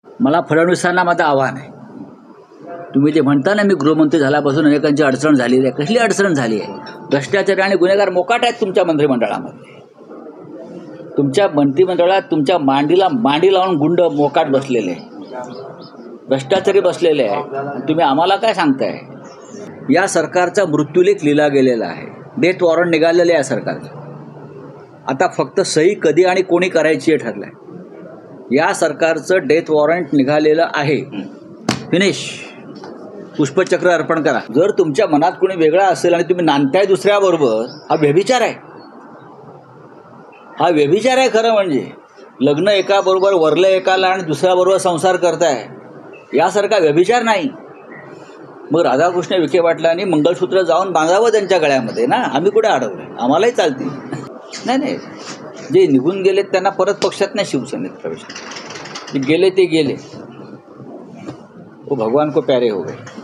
मला फडणवीसांना माझं आव्हान आहे, तुम्ही जे म्हणता ना, मी गृहमंत्री झाल्यापासून अनेकांची अडचण झालेली आहे. कसली अडचण झाली आहे? भ्रष्टाचारी आणि गुन्हेगार मोकाट आहेत तुमच्या मंत्रिमंडळामध्ये. तुमच्या मंत्रिमंडळात तुमच्या मांडीला मांडी लावून गुंड मोकाट बसलेले, भ्रष्टाचारी बसलेले आहेत. तुम्ही आम्हाला काय सांगताय? या सरकारचा मृत्यूलेख लिहिला गेलेला आहे. डेथ वॉरंट निघालेले आहे सरकारचं. आता फक्त सही कधी आणि कोणी करायची हे ठरलं आहे. या सरकारचं डेथ वॉरंट निघालेलं आहे. फिनिश. पुष्पचक्र अर्पण करा. जर तुमच्या मनात कोणी वेगळा असेल आणि तुम्ही नांदताय दुसऱ्याबरोबर, हा व्यभिचार आहे. हा व्यभिचार आहे खरं म्हणजे. लग्न एकाबरोबर, वरलं एकाला आणि दुसऱ्याबरोबर संसार करताय, यासारखा व्यभिचार नाही. मग राधाकृष्ण विखे पाटलांनी मंगळसूत्र जाऊन बांधावं त्यांच्या गळ्यामध्ये ना. आम्ही कुठे अडवलं? आम्हालाही चालते. नाही, जे निघून गेलेत त्यांना परत पक्षात नाही शिवसेनेत प्रवेश. गेले ते गेले. वो भगवान को प्यारे हो गए.